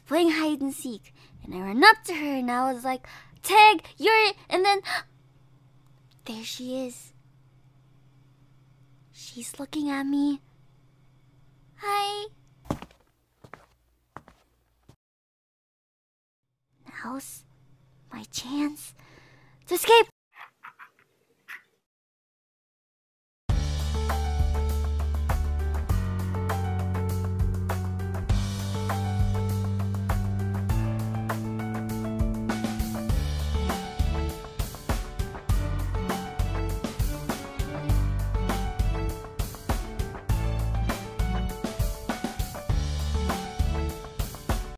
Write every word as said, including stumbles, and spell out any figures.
playing hide and seek. And I ran up to her and I was like, Tag, you're it. And then there she is. She's looking at me. Hi. Now's my chance to escape.